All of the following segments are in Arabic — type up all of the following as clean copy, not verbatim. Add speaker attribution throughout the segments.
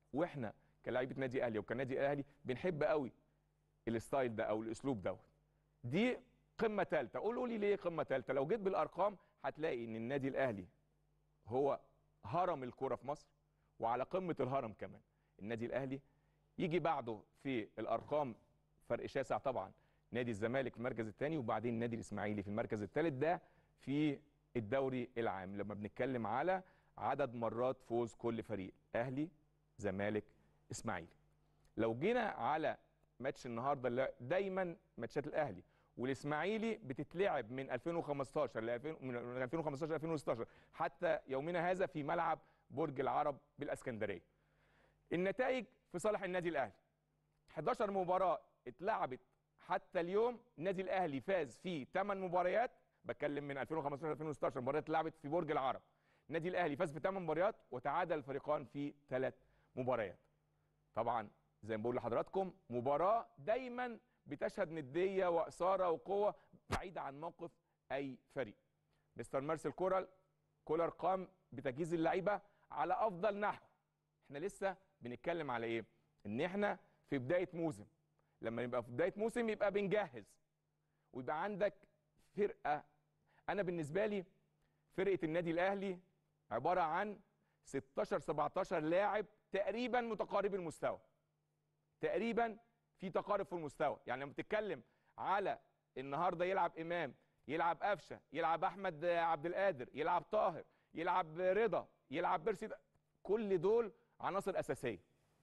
Speaker 1: واحنا كلاعيبه نادي اهلي وكنادي اهلي بنحب قوي الستايل ده او الاسلوب دوت. دي قمه ثالثه. قولوا لي ليه قمه ثالثه؟ لو جيت بالارقام هتلاقي ان النادي الاهلي هو هرم الكرة في مصر، وعلى قمة الهرم كمان. النادي الأهلي يجي بعده في الأرقام فرق شاسع طبعا نادي الزمالك في المركز الثاني، وبعدين النادي الإسماعيلي في المركز الثالث. ده في الدوري العام لما بنتكلم على عدد مرات فوز كل فريق، أهلي زمالك إسماعيلي. لو جينا على ماتش النهارده اللي دايما ماتشات الأهلي والاسماعيلي بتتلعب من 2015 من 2015 ل 2016 حتى يومنا هذا في ملعب برج العرب بالاسكندريه. النتائج في صالح النادي الاهلي. 11 مباراه اتلعبت حتى اليوم، النادي الاهلي فاز في 8 مباريات، بتكلم من 2015 ل 2016 مباريات اتلعبت في برج العرب. النادي الاهلي فاز في 8 مباريات وتعادل الفريقان في 3 مباريات. طبعا زي ما بقول لحضراتكم مباراه دايما بتشهد نديه واثاره وقوه بعيده عن موقف اي فريق. مستر مارسيل كولر قام بتجهيز اللعيبه على افضل نحو. احنا لسه بنتكلم على ايه؟ ان احنا في بدايه موسم. لما نبقى في بدايه موسم يبقى بنجهز ويبقى عندك فرقه. انا بالنسبه لي فرقه النادي الاهلي عباره عن 16 17 لاعب تقريبا متقارب المستوى، تقريبا في تقارب في المستوى. يعني لما بتتكلم على النهارده يلعب امام، يلعب قفشه، يلعب احمد عبد القادر، يلعب طاهر، يلعب رضا، يلعب بيرسي، كل دول عناصر اساسيه.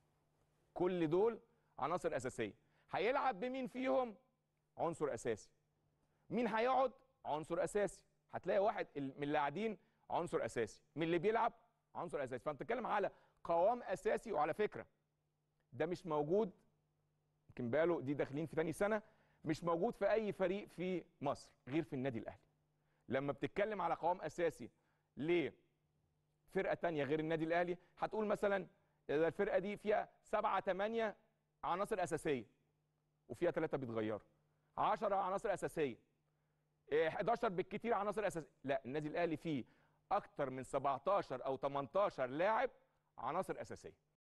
Speaker 1: كل دول عناصر اساسيه. هيلعب بمين فيهم؟ عنصر اساسي. مين هيقعد؟ عنصر اساسي. هتلاقي واحد من اللي قاعدين عنصر اساسي، من اللي بيلعب عنصر اساسي. فانت بتتكلم على قوام اساسي. وعلى فكره ده مش موجود، يمكن باله دي داخلين في تاني سنه، مش موجود في اي فريق في مصر غير في النادي الاهلي. لما بتتكلم على قوام اساسي لفرقه تانيه غير النادي الاهلي، هتقول مثلا اذا الفرقه دي فيها 7 8 عناصر اساسيه وفيها 3 بيتغيروا، 10 عناصر اساسيه، 11 بالكتير عناصر اساسيه. لا، النادي الاهلي فيه اكتر من 17 او 18 لاعب عناصر اساسيه.